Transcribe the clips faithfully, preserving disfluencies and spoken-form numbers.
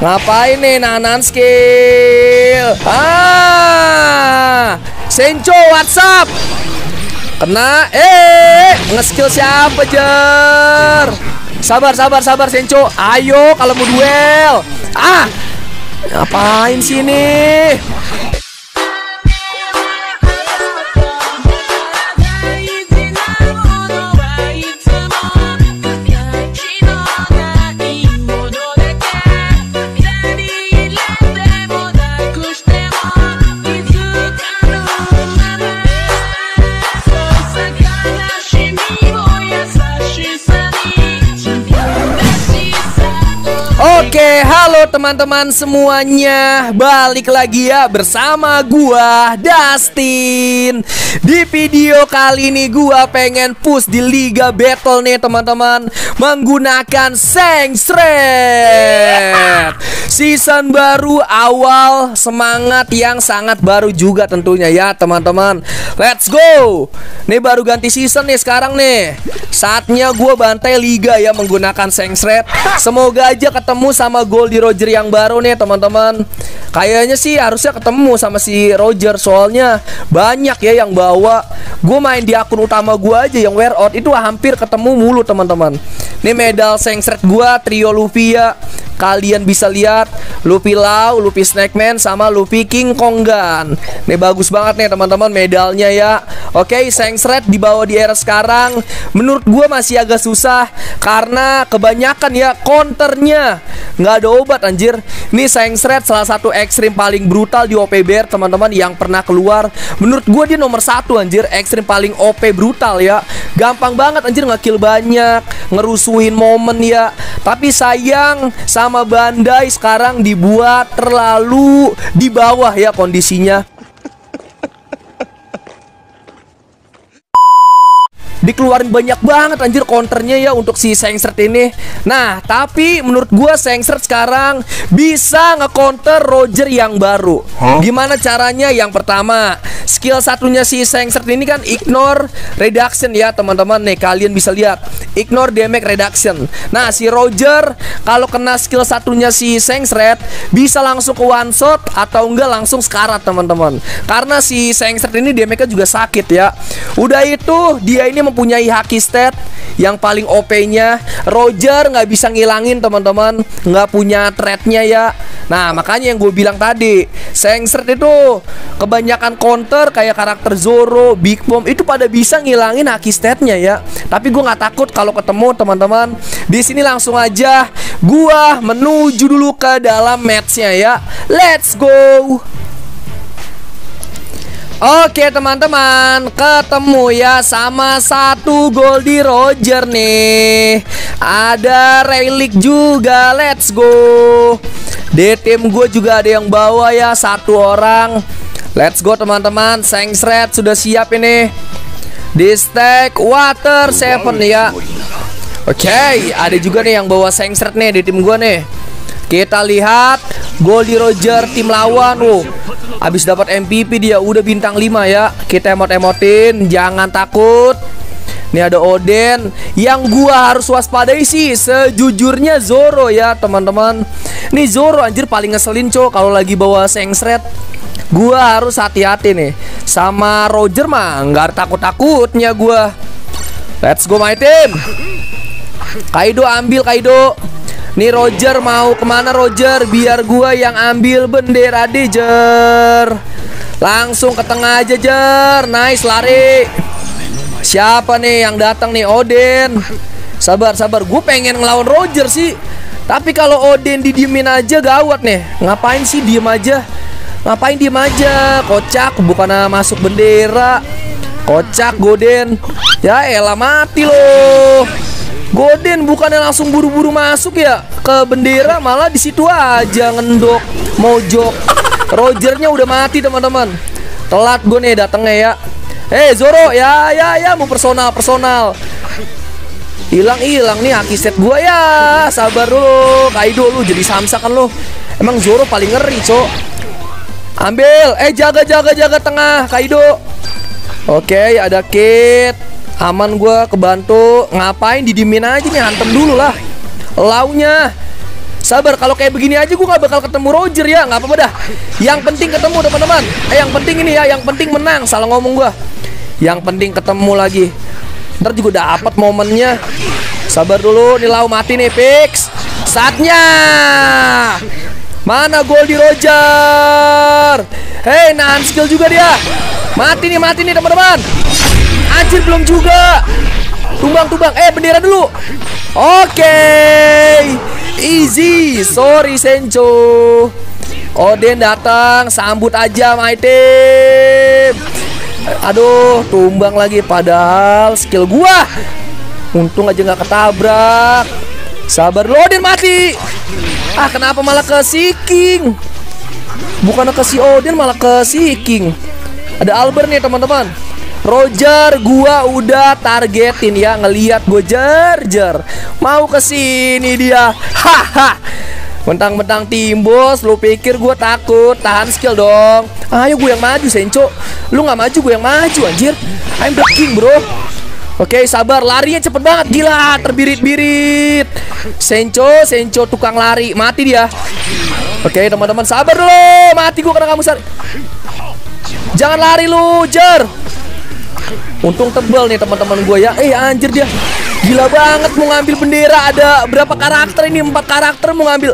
Ngapain nih nahan skill? Ah, Sencho, WhatsApp. Kena, eh, nge-skill siapa, Jer? Sabar, sabar, sabar, Sencho. Ayo, kalau mau duel. Ah, ngapain sih ini? Oke, halo teman-teman semuanya. Balik lagi ya bersama gua Dustin. Di video kali ini gua pengen push di Liga Battle nih teman-teman, menggunakan Sengstret. Season baru, awal semangat yang sangat baru juga tentunya ya teman-teman. Let's go. Nih baru ganti season nih sekarang nih. Saatnya gua bantai Liga ya menggunakan Sengstret. Semoga aja ketemu sama Goldie Roger yang baru nih teman-teman. Kayaknya sih harusnya ketemu sama si Roger, soalnya banyak ya yang bawa. Gue main di akun utama gue aja yang wear out itu hampir ketemu mulu teman-teman. Nih medal Sengstret gue trio Luffy ya. Kalian bisa lihat Luffy Lau, Luffy Snakeman, sama Luffy King Konggan. Nih bagus banget nih teman-teman medalnya ya. Oke, Sengstret dibawa di era sekarang menurut gue masih agak susah karena kebanyakan ya counternya. Nggak ada obat anjir. Nih Sengstret salah satu ekstrim paling brutal di O P B R teman-teman yang pernah keluar. Menurut gue dia nomor satu anjir, ekstrim paling O P brutal ya. Gampang banget anjir nge-kill banyak, ngerusuhin momen ya. Tapi sayang sama Bandai sekarang dibuat terlalu di bawah ya kondisinya. Dikeluarin banyak banget anjir counternya ya untuk si Sengstret ini. Nah tapi menurut gua Sengstret sekarang bisa nge-counter Roger yang baru. Huh? Gimana caranya? Yang pertama, skill satunya si Sengstret ini kan ignore reduction ya teman-teman. Nih kalian bisa lihat ignore damage reduction. Nah si Roger kalau kena skill satunya si Sengstret bisa langsung ke one shot atau enggak langsung sekarat teman-teman. Karena si Sengstret ini damage-nya juga sakit ya. Udah itu dia ini mempunyai haki stat yang paling O P-nya. Roger nggak bisa ngilangin teman-teman, nggak punya threat-nya ya. Nah makanya yang gue bilang tadi, Sengstret itu kebanyakan counter kayak karakter Zoro, Big Mom itu pada bisa ngilangin haki stat-nya ya. Tapi gue nggak takut kalau ketemu teman-teman. Di sini langsung aja gua menuju dulu ke dalam match-nya ya. Let's go. Oke teman-teman, ketemu ya sama satu Goldie Roger nih. Ada Relic juga, let's go. Di tim gue juga ada yang bawa ya, satu orang. Let's go teman-teman, Sengstret sudah siap ini. Di stack Water Seven ya. Oke, ada juga nih yang bawa Sengstret nih di tim gue nih. Kita lihat Goldie Roger tim lawan. Wow, habis dapat M V P dia, udah bintang lima ya. Kita emot-emotin, jangan takut. Nih ada Oden. Yang gua harus waspadai sih sejujurnya Zoro ya teman-teman. Nih Zoro anjir paling ngeselin cok kalau lagi bawa Sengstret. Gua harus hati-hati nih. Sama Roger mah nggak takut-takutnya gua. Let's go my team. Kaido ambil Kaido. Nih Roger mau kemana Roger? Biar gua yang ambil bendera deh Jer. Langsung ke tengah aja Jer. Nice lari. Siapa nih yang datang nih? Oden. Sabar sabar, gue pengen ngelawan Roger sih. Tapi kalau Oden didiemin aja gawat nih. Ngapain sih diem aja? Ngapain diem aja? Kocak, bukannya masuk bendera. Kocak Goden. Ya elah mati loh. Goden bukannya langsung buru-buru masuk ya ke bendera, malah di situ aja ngendok mojok. Rogernya udah mati teman-teman. Telat gue nih datangnya ya. Eh hey, Zoro ya ya ya mau personal personal. Hilang-hilang nih haki set gue ya. Sabar dulu Kaido, lu jadi samsa kan lu. Emang Zoro paling ngeri cok. Ambil. Eh jaga jaga jaga tengah Kaido. Oke ada Kit. Aman gue kebantu. Ngapain didimin aja nih, hantem dulu lah launya. Sabar, kalau kayak begini aja gue gak bakal ketemu Roger ya. Gak apa-apa dah. Yang penting ketemu teman-teman. Eh yang penting ini ya, yang penting menang. Salah ngomong gue. Yang penting ketemu lagi. Ntar juga dapat momennya. Sabar dulu, nih Lau mati nih fix. Saatnya. Mana Goldie Roger? Hei, nahan skill juga dia. Mati nih, mati nih teman-teman. Anjir belum juga. Tumbang, tumbang. Eh bendera dulu. Oke okay. Easy. Sorry Sencho. Oden datang, sambut aja my team. Aduh, tumbang lagi padahal skill gua. Untung aja nggak ketabrak. Sabar lo, Odin mati. Ah, kenapa malah ke si King? Bukan ke si Odin, malah ke si King. Ada Albert nih teman-teman. Roger, gua udah targetin ya, ngelihat gua jer-jer. Mau ke sini dia. Haha. Mentang-mentang tim bos, lu pikir gua takut? Tahan skill dong. Ayo gue yang maju, Sencho. Lu nggak maju, gue yang maju anjir. I'm the king, bro. Oke, sabar, larinya cepet banget, gila, terbirit-birit. Sencho, Sencho tukang lari, mati dia. Oke, teman-teman, sabar dulu, mati gua karena kamu sar. Jangan lari lu, Jer. Untung tebel nih teman-teman gue ya. Eh, anjir dia. Gila banget mau ngambil bendera. Ada berapa karakter ini? Empat karakter mau ngambil.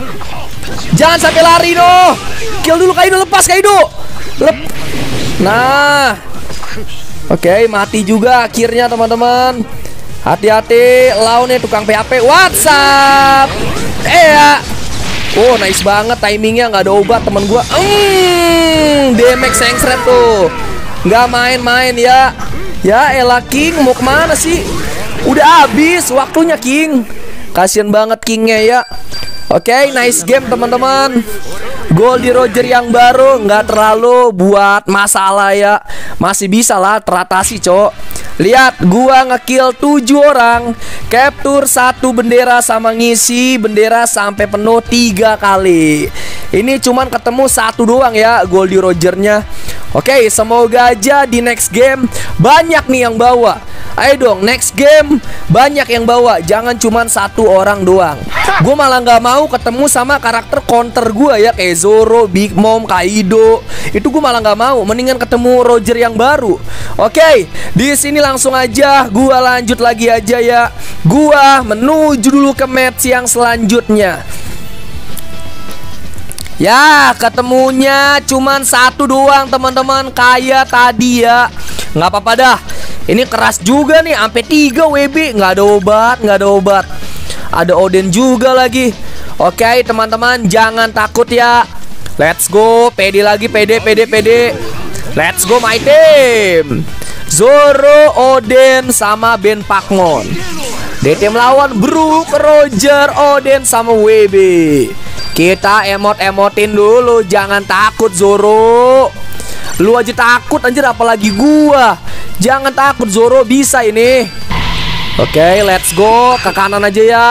Jangan sampai lari no. Kill dulu Kaido, lepas Kaido. Lep. Nah. Oke, okay, mati juga akhirnya teman-teman. Hati-hati, Lau nih tukang P H P. WhatsApp. Eh ya. Oh, nice banget timingnya, nggak ada obat teman gua. Hmm, damage sengsret tuh. Nggak main-main ya. Ya elah King, mau kemana sih? Udah habis waktunya King. Kasian banget Kingnya ya. Oke, okay, nice game teman-teman. Goldie Roger yang baru nggak terlalu buat masalah ya. Masih bisa lah teratasi cok. Lihat gua ngekill tujuh orang, capture satu bendera sama ngisi bendera sampai penuh tiga kali. Ini cuman ketemu satu doang ya Goldie Rogernya. Oke, semoga aja di next game banyak nih yang bawa. Ayo dong, next game banyak yang bawa, jangan cuman satu orang doang. Gue malah nggak mau ketemu sama karakter counter gue ya, kayak Zoro, Big Mom, Kaido. Itu gue malah nggak mau, mendingan ketemu Roger yang baru. Oke, di sini langsung aja gue lanjut lagi aja ya. Gue menuju dulu ke match yang selanjutnya. Ya, ketemunya cuman satu doang teman-teman, kayak tadi ya. Nggak apa-apa dah. Ini keras juga nih, sampai tiga W B. Nggak ada obat, nggak ada obat. Ada Oden juga lagi. Oke teman-teman, jangan takut ya. Let's go, pede lagi, pede, pede, pede. Let's go my team. Zoro, Oden, sama Ben Pakmon. D T melawan Brook, Roger, Oden, sama W B. Kita emot-emotin dulu, jangan takut Zoro. Lu aja takut anjir, apalagi gua. Jangan takut Zoro, bisa ini. Oke, let's go, ke kanan aja ya.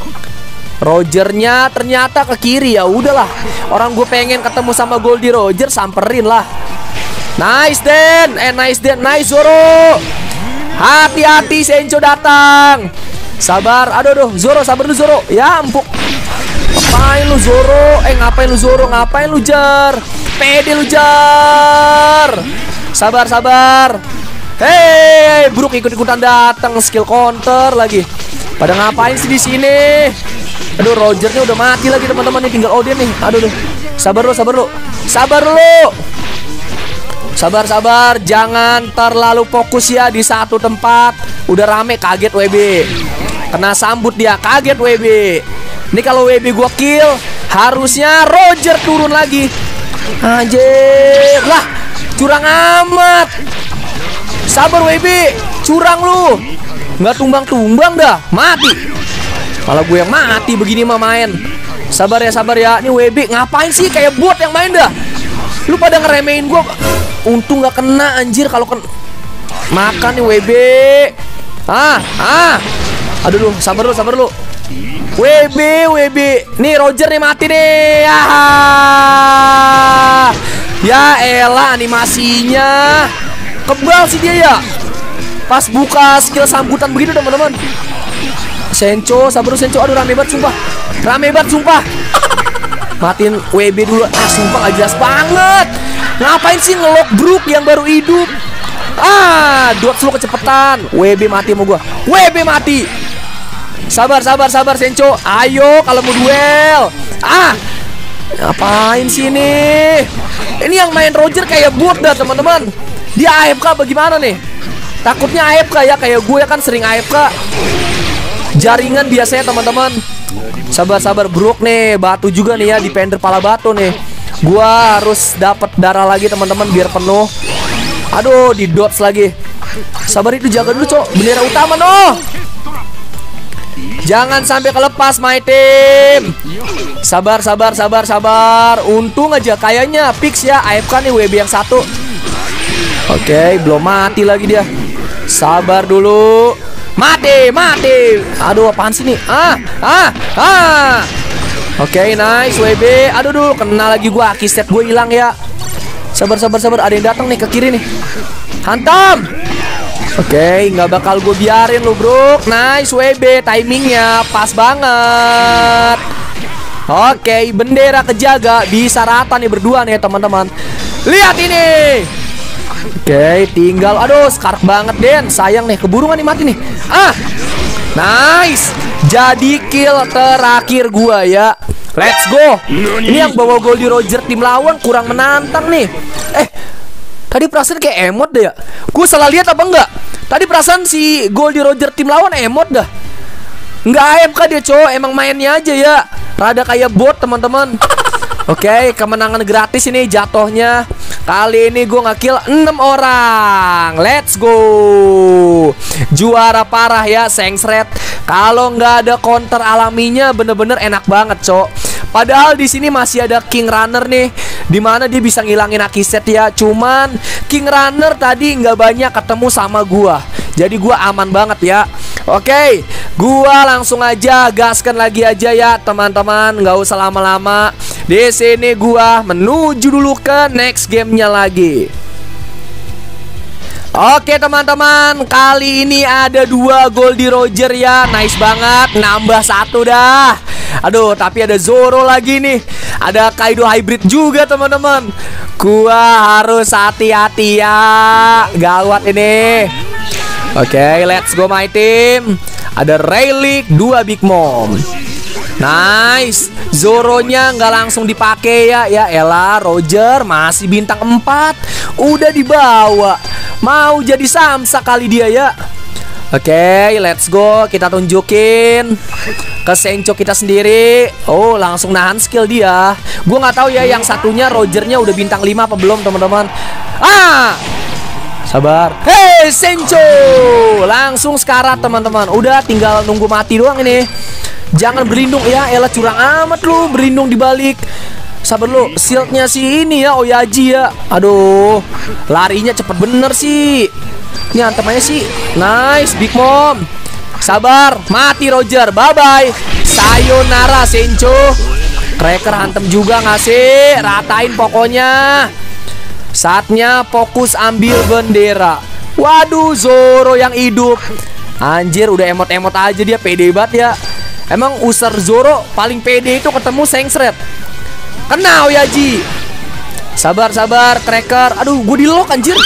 Rogernya ternyata ke kiri, ya udahlah. Orang gue pengen ketemu sama Goldie Roger, samperin lah. Nice Den, eh nice Den, nice Zoro. Hati-hati Sencho datang. Sabar, aduh aduh, Zoro sabar dulu Zoro. Ya empuk. Ngapain lu Zoro? Eh ngapain lu Zoro? Ngapain lu Jar? Pede lu Jar. Sabar sabar. Hei, Brook ikut-ikutan datang, skill counter lagi. Pada ngapain sih di sini? Aduh, Rogernya udah mati lagi teman-teman, nih tinggal Odin nih. Aduh deh. Sabar lu, sabar lu. Sabar lu. Sabar sabar, jangan terlalu fokus ya di satu tempat. Udah rame, kaget W B. Kena sambut dia, kaget W B. Ini kalau W B gua kill, harusnya Roger turun lagi. Anjir, lah, curang amat. Sabar W B, curang lu. Nggak tumbang-tumbang dah, mati. Malah gue yang mati begini mah main. Sabar ya, sabar ya. Ini W B ngapain sih, kayak bot yang main dah. Lu pada ngeremehin gue. Untung nggak kena anjir, kalau kena makan nih W B. Ah, ah. Aduh lu, sabar lu, sabar lu. W B, W B. Nih Roger nih mati nih. Ah. Ya elah, animasinya kebal sih dia ya. Pas buka skill sambutan begitu teman-teman. Sencho, sabar lu Sencho. Aduh rame banget sumpah. Rame banget sumpah. Matiin W B dulu. Ah sumpah gak jelas banget. Ngapain sih ngelok Brook yang baru hidup? Ah, dot lu kecepatan. W B mati sama gua. W B mati. Sabar, sabar, sabar Sencho. Ayo kalau mau duel. Ah, ngapain sih ini? Ini yang main Roger kayak bot dah teman-teman. Dia A F K bagaimana nih? Takutnya A F K ya, kayak gue kan sering A F K. Jaringan biasanya teman-teman. Sabar, sabar Brook nih. Batu juga nih ya, defender pala batu nih. Gua harus dapat darah lagi teman-teman biar penuh. Aduh, di dodge lagi. Sabar itu, jaga dulu cok. Bendera utama noh. Jangan sampai kelepas my team. Sabar, sabar, sabar, sabar. Untung aja kayaknya fix ya A F K nih W B yang satu. Oke, belum mati lagi dia. Sabar dulu. Mati, mati. Aduh, apaan sih nih? Ah, ah, ah. Oke, okay, nice W B. Aduh, dulu kena lagi gua. Akiset gue hilang ya. Sabar, sabar, sabar. Ada yang datang nih ke kiri nih. Hantam. Oke, okay, nggak bakal gue biarin lu, bro. Nice W B. Timingnya pas banget. Oke, okay, bendera kejaga. Bisa rata nih berdua nih teman-teman. Lihat ini. Oke, okay, tinggal. Aduh, skark banget Den. Sayang nih, keburu nih mati nih. Ah, nice. Jadi kill terakhir gua ya. Let's go. Ini yang bawa gol di Roger tim lawan kurang menantang nih. Eh, tadi perasaan kayak emot deh ya. Gue salah lihat apa enggak? Tadi perasaan si gol di Roger tim lawan emot dah. Enggak A F K dia cowok, emang mainnya aja ya. Rada kayak bot teman-teman. Oke, okay, kemenangan gratis ini jatuhnya. Kali ini gue nge-kill enam orang. Let's go. Juara parah ya Sengsret. Kalau nggak ada counter alaminya bener-bener enak banget cok. Padahal di sini masih ada King Runner nih, dimana dia bisa ngilangin Akiset ya. Cuman King Runner tadi nggak banyak ketemu sama gua. Jadi gua aman banget ya. Oke, gua langsung aja gaskan lagi aja ya teman-teman, nggak usah lama-lama. Di sini gua menuju dulu ke next gamenya lagi. Oke teman-teman, kali ini ada dua gol di Roger ya. Nice banget, nambah satu dah. Aduh, tapi ada Zoro lagi nih. Ada Kaido Hybrid juga teman-teman. Gua harus hati-hati ya. Gawat ini. Oke, let's go my team. Ada Rayleigh, dua Big Mom. Nice. Zoronya nggak langsung dipakai ya. Ya elah, Roger masih bintang empat. Udah dibawa. Mau jadi Samsa kali dia ya. Oke, okay, let's go. Kita tunjukin ke Sencho kita sendiri. Oh, langsung nahan skill dia. Gue nggak tahu ya yang satunya Rogernya udah bintang lima apa belum teman-teman. Ah, sabar. Hey Sencho, langsung sekarat teman-teman. Udah tinggal nunggu mati doang ini. Jangan berlindung ya. Elah curang amat lu berlindung di balik. Sabar lu, shieldnya si ini ya, Oyaji ya. Aduh, larinya cepet bener sih. Ini antem aja sih. Nice, Big Mom. Sabar, mati Roger, bye-bye. Sayonara Sencho. Cracker hantem juga gak sih? Ratain pokoknya. Saatnya fokus ambil bendera. Waduh, Zoro yang hidup. Anjir, udah emot-emot aja dia, pede banget ya. Emang user Zoro paling pede itu ketemu Sengsret. Kena Oyaji. Sabar, sabar, Cracker. Aduh, gue di lock anjir.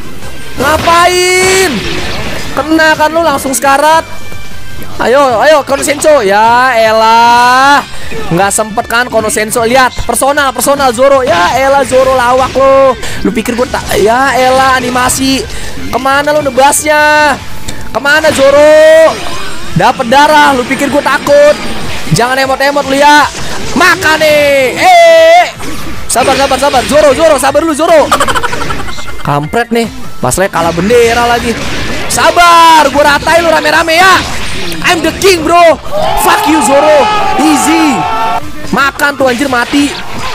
Ngapain? Kena kan lu langsung sekarat. Ayo, ayo Kono Sencho. Ya elah, nggak sempet kan Kono Sencho. Lihat, personal, personal Zoro. Ya elah, Zoro lawak lo. Lu pikir gue tak? Ya elah, animasi. Kemana lu nebasnya? Kemana Zoro? Dapat darah, lu pikir gue takut? Jangan emot-emot lu ya. Makan nih. Eh, sabar, sabar, sabar. Zoro, Zoro, sabar dulu Zoro. Kampret nih, masalahnya kalah bendera lagi. Sabar, gue ratain lu rame-rame ya. I'm the king bro. Fuck you Zoro. Easy. Makan tuh anjir, mati.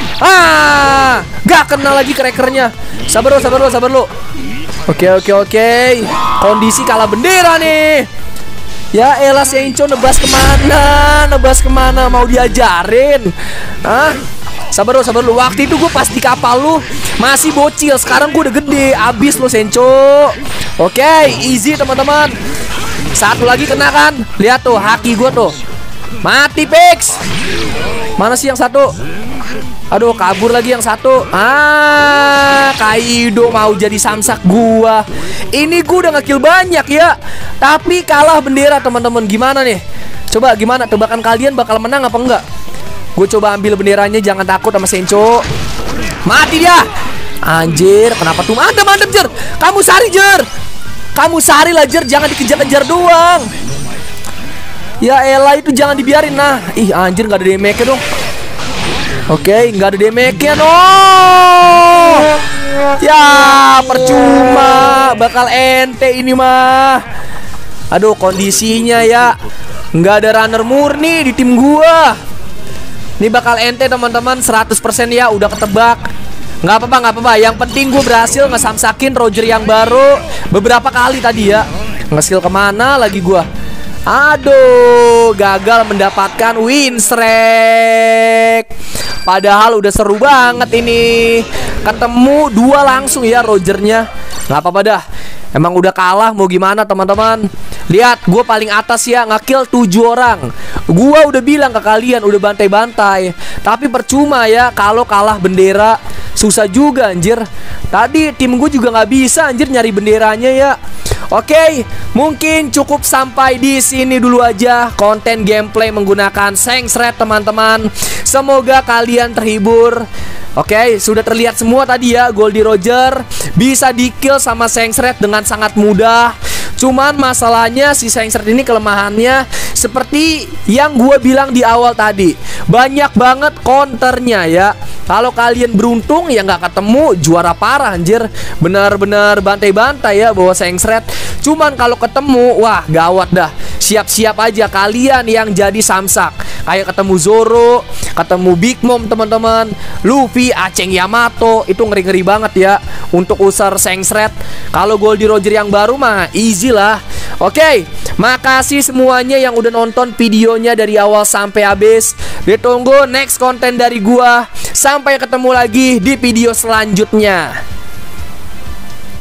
Ah, gak kena lagi crackernya. Sabar lu, sabar lu, sabar lu. Oke, oke, oke. Kondisi kalah bendera nih. Ya elah, Sencho nebas kemana? Nebas kemana? Mau diajarin? Hah? Sabar lu, sabar lu. Waktu itu gue pas di kapal lu masih bocil. Sekarang gue udah gede. Abis lu Sencho. Oke, okay, easy teman-teman. Satu lagi kena kan? Lihat tuh haki gua tuh. Mati Pix. Mana sih yang satu? Aduh, kabur lagi yang satu. Ah, Kaido mau jadi samsak gua. Ini gua udah nge-kill banyak ya, tapi kalah bendera teman-teman. Gimana nih? Coba gimana? Tebakan kalian bakal menang apa enggak? Gue coba ambil benderanya, jangan takut sama Sencho. Mati dia. Anjir, kenapa tuh? Mantap, mantap Jer. Kamu sari Jer. Kamu sari lah Jer, jangan dikejar-kejar doang. Ya elah, itu jangan dibiarin. Nah, ih anjir, nggak ada damage-nya dong. Oke, nggak ada damage-nya, no. Ya, percuma. Bakal ente ini mah. Aduh, kondisinya ya nggak ada runner murni di tim gua. Ini bakal ente teman-teman, seratus persen ya, udah ketebak. Nggak apa-apa, nggak apa-apa. Yang penting gue berhasil ngesamsakin Roger yang baru beberapa kali tadi ya. Nge-skill kemana lagi gua? Aduh, gagal mendapatkan win streak. Padahal udah seru banget ini. Ketemu dua langsung ya Rogernya. Nggak apa-apa dah. Emang udah kalah, mau gimana teman-teman. Lihat, gue paling atas ya, nge-kill tujuh orang. Gue udah bilang ke kalian, udah bantai-bantai. Tapi percuma ya, kalau kalah bendera. Susah juga anjir. Tadi tim gue juga nggak bisa anjir nyari benderanya ya. Oke, mungkin cukup sampai di sini dulu aja konten gameplay menggunakan Shanks Red teman-teman. Semoga kalian terhibur. Oke, sudah terlihat semua tadi ya. Goldie Roger bisa di-kill sama Shanks Red dengan sangat mudah. Cuman masalahnya si Shanks Red ini kelemahannya seperti yang gue bilang di awal tadi, banyak banget counternya ya. Kalau kalian beruntung ya nggak ketemu, juara parah anjir. Bener-bener bantai-bantai ya bawa Shanks Red. Cuman kalau ketemu, wah gawat dah. Siap-siap aja kalian yang jadi samsak. Kayak ketemu Zoro, ketemu Big Mom teman-teman, Luffy, Aceng Yamato, itu ngeri-ngeri banget ya untuk usar Shanks Red. Kalau Goldie Roger yang baru mah easy lah. Oke, makasih semuanya yang udah nonton videonya dari awal sampai habis. Ditunggu next konten dari gua. Sampai ketemu lagi di video selanjutnya.